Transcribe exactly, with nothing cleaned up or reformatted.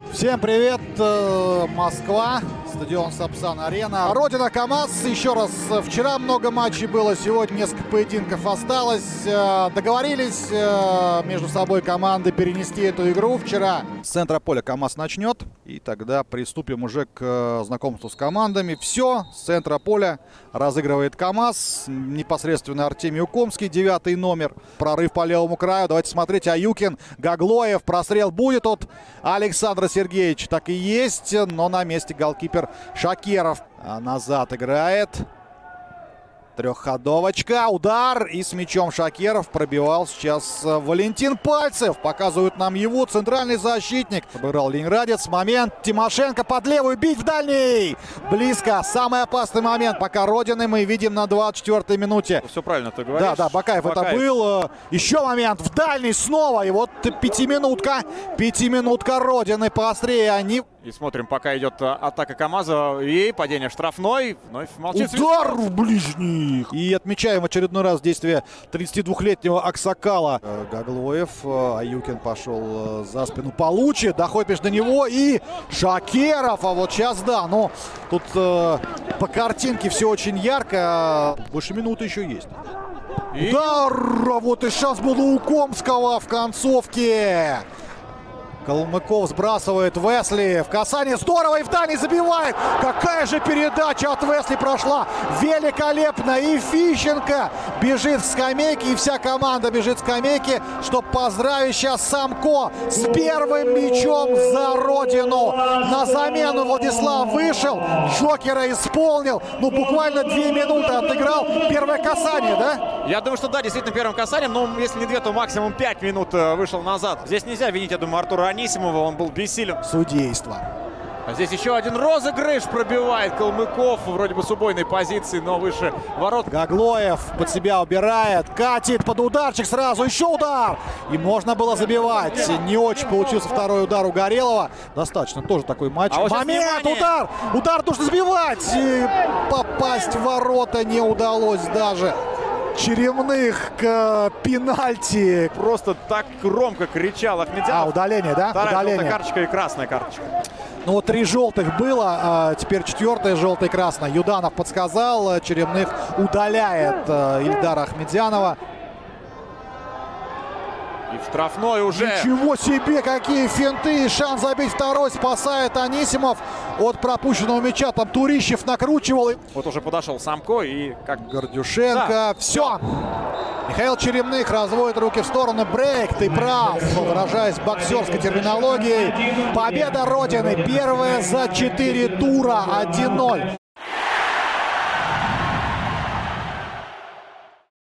Всем привет, Москва, стадион Сапсан-Арена. Родина КамАЗ. Еще раз, вчера много матчей было, сегодня несколько поединков осталось. Договорились между собой команды перенести эту игру. Вчера с центра поля КамАЗ начнет, и тогда приступим уже к знакомству с командами. Все, с центра поля разыгрывает КамАЗ. Непосредственно Артемий Укомский, девятый номер. Прорыв по левому краю. Давайте смотреть. Аюкин, Гаглоев. Прострел будет от Александра Сергеевича. Так и есть, но на месте голкипер Шакеров. А назад играет. Трехходовочка, удар, и с мячом Шакеров пробивал сейчас Валентин Пальцев. Показывают нам его, центральный защитник. Обыграл ленинградец. Момент, Тимошенко под левую, бить в дальний. Близко, самый опасный момент пока Родины мы видим на двадцать четвёртой минуте. Все правильно ты говоришь. Да, да, Бакаев, Бакаев это был. Еще момент в дальний снова. И вот пятиминутка, пятиминутка Родины поострее они. И смотрим, пока идет атака КамАЗа и падение штрафной. Вновь молчит. Удар в ближних. И отмечаем в очередной раз действие тридцатидвухлетнего Аксакала. Гаглоев, Аюкин пошел за спину, получит, доходит между него и Шакеров. А вот сейчас, да, но тут э, по картинке все очень ярко. Больше минуты еще есть. И... Удар! А вот и шанс был у Укомского в концовке. Калмыков сбрасывает Весли в касание. Здорово, и в дальний забивает. Какая же передача от Весли прошла. Великолепно. И Фищенко бежит к скамейке. И вся команда бежит к скамейке, чтобы поздравить сейчас Самко с первым мячом за Родину. На замену Владислав вышел. Джокера исполнил. Ну, буквально две минуты отыграл первое касание, да? Я думаю, что да, действительно первым касанием. Но если не две, то максимум пять минут вышел назад. Здесь нельзя винить, я думаю, Артура Анисимова, он был бессилен. Судейство. А здесь еще один розыгрыш пробивает Калмыков, вроде бы с убойной позиции, но выше ворот. Гаглоев под себя убирает, катит под ударчик сразу, еще удар. И можно было забивать. Не очень получился второй удар у Горелого. Достаточно тоже такой матч. А вот момент, удар, удар нужно забивать. И попасть в ворота не удалось даже. Черемных к пенальти. Просто так громко кричал Ахмедянов. А, удаление, да? Вторая удаление. желтая карточка и красная карточка. Ну вот три желтых было, а теперь четвертая желтая и красная. Юданов подсказал, Черемных удаляет Ильдара Ахмедянова. И в штрафной уже. Ничего себе, какие финты. Шанс забить второй спасает Анисимов от пропущенного мяча. Там Турищев накручивал. Вот уже подошел Самко и как Гордюшенко. Да. Все. Михаил Черемных разводит руки в стороны. Брейк, ты прав. Выражаясь боксерской терминологией. Победа Родины. Первая за четыре тура. один ноль.